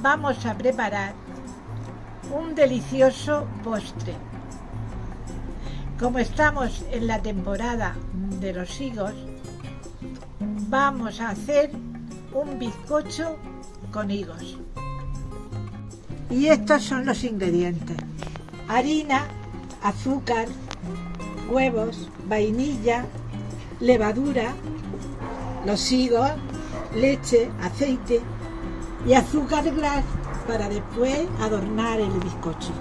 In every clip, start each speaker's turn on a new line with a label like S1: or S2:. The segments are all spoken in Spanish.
S1: vamos a preparar un delicioso postre. Como estamos en la temporada de los higos, vamos a hacer un bizcocho con higos. Y estos son los ingredientes: harina, azúcar, huevos, vainilla, levadura, los higos, leche, aceite y azúcar glass para después adornar el bizcocho.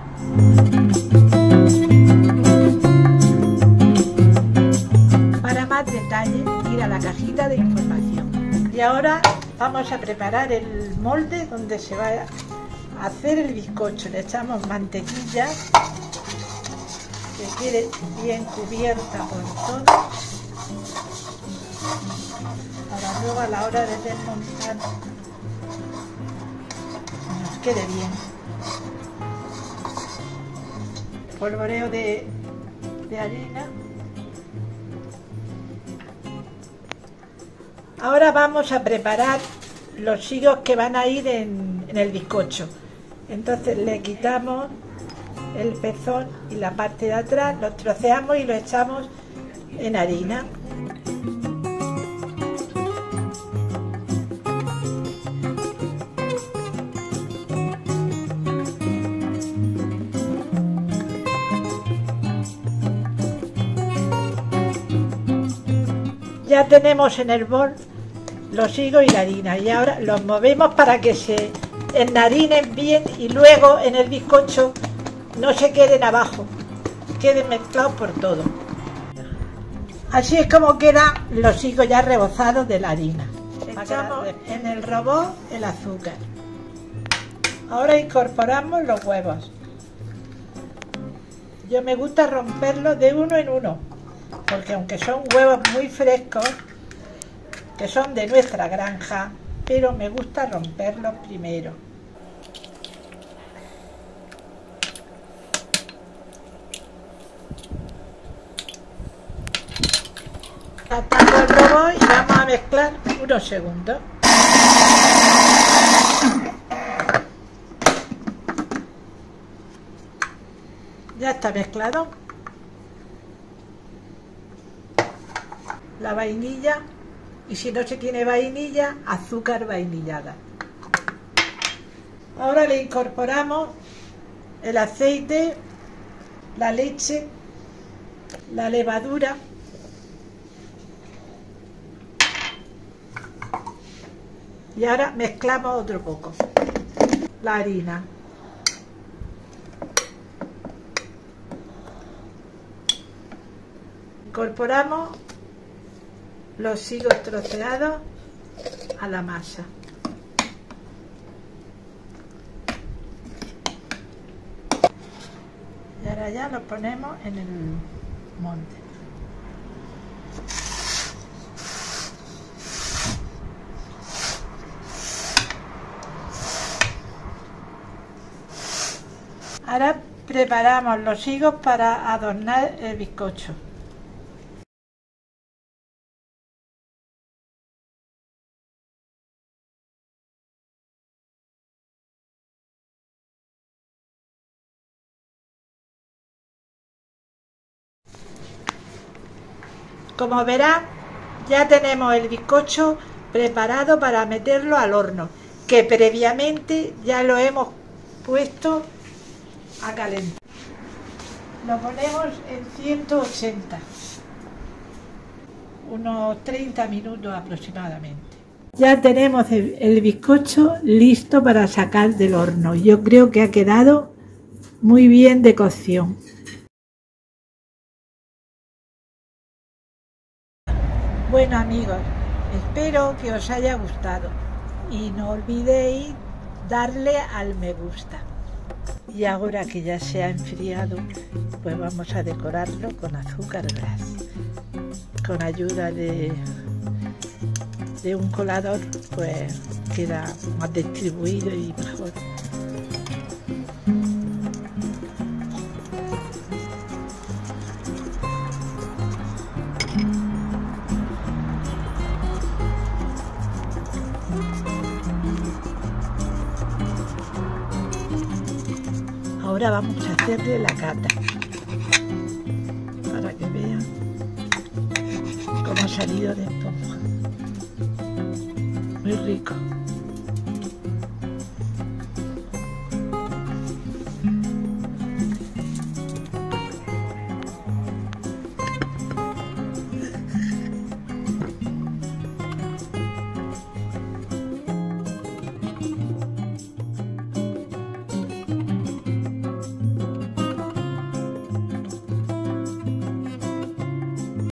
S1: Para más detalles, ir a la cajita de información. Y ahora vamos a preparar el molde donde se va a hacer el bizcocho. Le echamos mantequilla, que quede bien cubierta por todo, para luego a la hora de desmontar nos quede bien. Polvoreo de harina. Ahora vamos a preparar los higos que van a ir en el bizcocho. Entonces le quitamos el pezón y la parte de atrás, los troceamos y los echamos en harina. Ya tenemos en el bol los higos y la harina y ahora los movemos para que se enharinen bien y luego en el bizcocho no se queden abajo, queden mezclados por todo. Así es como quedan los higos ya rebozados de la harina. Echamos en el robot el azúcar. Ahora incorporamos los huevos. Yo me gusta romperlos de uno en uno, porque aunque son huevos muy frescos, que son de nuestra granja, pero me gusta romperlos primero. Tapo el robot y vamos a mezclar unos segundos. Ya está mezclado. La vainilla, y si no se tiene vainilla, azúcar vainillada. Ahora le incorporamos el aceite, la leche, la levadura y ahora mezclamos otro poco la harina. Incorporamos los higos troceados a la masa. Y ahora ya los ponemos en el molde. Ahora preparamos los higos para adornar el bizcocho. Como verán, ya tenemos el bizcocho preparado para meterlo al horno, que previamente ya lo hemos puesto a calentar. Lo ponemos en 180, unos 30 minutos aproximadamente. Ya tenemos el bizcocho listo para sacar del horno. Yo creo que ha quedado muy bien de cocción. Bueno amigos, espero que os haya gustado y no olvidéis darle al me gusta. Y ahora que ya se ha enfriado, pues vamos a decorarlo con azúcar glass. Con ayuda de un colador, pues queda más distribuido y mejor. ahora vamos a hacerle la cata para que vean cómo ha salido de esponja. Muy rico.